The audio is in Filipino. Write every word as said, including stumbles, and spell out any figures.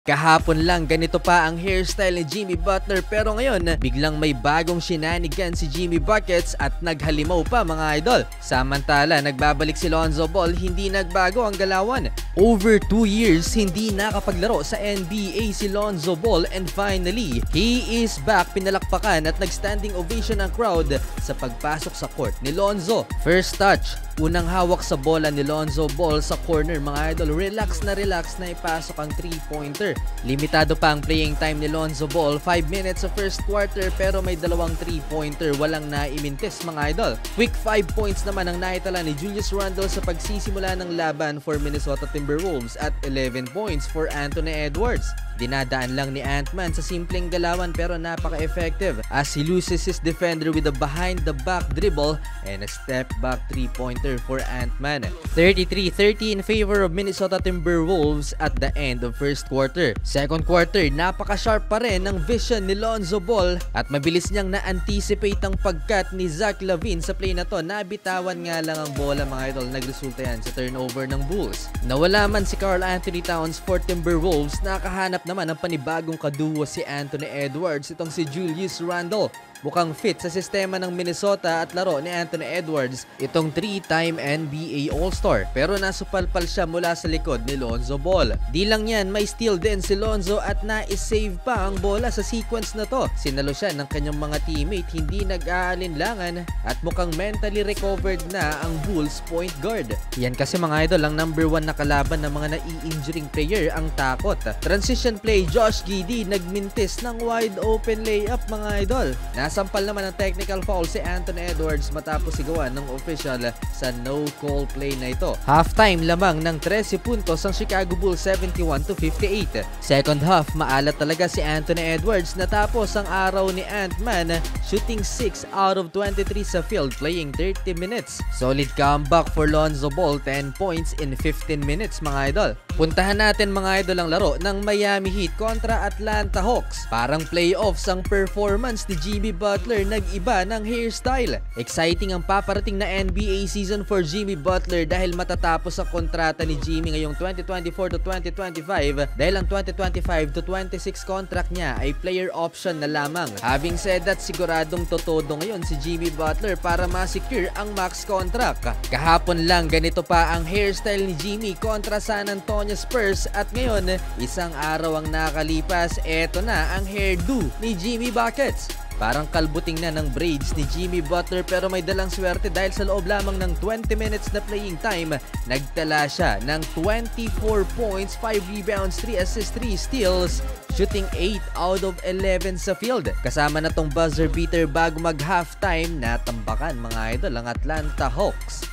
Kahapon lang ganito pa ang hairstyle ni Jimmy Butler pero ngayon biglang may bagong shenanigan si Jimmy Buckets at naghalimaw pa mga idol. Samantala nagbabalik si Lonzo Ball, hindi nagbago ang galawan. Over two years hindi nakapaglaro sa N B A si Lonzo Ball and finally he is back. Pinalakpakan at nagstanding ovation ang crowd sa pagpasok sa court ni Lonzo. First touch, unang hawak sa bola ni Lonzo Ball sa corner mga idol. Relax na relax na ipasok ang three pointer. Limitado pa ang playing time ni Lonzo Ball, five minutes sa first quarter pero may dalawang three pointer, walang naimintis mga idol. Quick five points naman ang naitala ni Julius Randle sa pagsisimula ng laban for Minnesota Timberwolves at eleven points for Anthony Edwards. Dinadaan lang ni Ant-Man sa simpleng galawan pero napaka-effective as he loses his defender with a behind-the-back dribble and a step-back three-pointer for Ant-Man. thirty-three thirty in favor of Minnesota Timberwolves at the end of first quarter. Second quarter, napaka-sharp pa rin ng vision ni Lonzo Ball at mabilis niyang na-anticipate ang pagkat ni Zach LaVine sa play na to. Nabitawan nga lang ang bola mga idol, nagresulta yan sa turnover ng Bulls. Nawala man si Karl Anthony Towns for Timberwolves, nakahanap naman ang panibagong kaduo si Anthony Edwards, itong si Julius Randle. Mukhang fit sa sistema ng Minnesota at laro ni Anthony Edwards, itong three-time N B A All-Star. Pero nasupalpal siya mula sa likod ni Lonzo Ball. Di lang yan, may steal din si Lonzo at na-save pa ang bola sa sequence na to. Sinalo siya ng kanyang mga teammate, hindi nag-aalinlangan at mukhang mentally recovered na ang Bulls point guard. Yan kasi mga idol, ang number one na kalaban ng mga nai-injuring player ang takot. Transition play, Josh Giddey nagmintis ng wide open layup mga idol. Nasampal naman ang technical foul si Anthony Edwards matapos sigawan ng official sa no-call play na ito. Halftime lamang ng thirteen puntos ang Chicago Bulls, seventy-one to fifty-eight. Second half, maalat talaga si Anthony Edwards natapos ang araw ni Ant-Man, shooting six out of twenty-three sa field, playing thirty minutes. Solid comeback for Lonzo Ball, ten points in fifteen minutes mga idol. Puntahan natin mga idol ang laro ng Miami Heat kontra Atlanta Hawks. Parang playoffs ang performance ni Jimmy Butler, nag-iba ng hairstyle. Exciting ang paparating na N B A season for Jimmy Butler dahil matatapos ang kontrata ni Jimmy ngayong twenty twenty-four to twenty twenty-five dahil ang twenty twenty-five to twenty-six contract niya ay player option na lamang. Having said that, siguradong totodo ngayon si Jimmy Butler para ma-secure ang max contract. Kahapon lang ganito pa ang hairstyle ni Jimmy kontra San Antonio Spurs at ngayon isang araw ang nakalipas, eto na ang hairdo ni Jimmy Buckets. Parang kalbuting na ng braids ni Jimmy Butler pero may dalang swerte dahil sa loob lamang ng twenty minutes na playing time, nagtala siya ng twenty-four points, five rebounds, three assists, three steals, shooting eight out of eleven sa field. Kasama na tong buzzer beater bago mag halftime, natambakan mga idol ang Atlanta Hawks.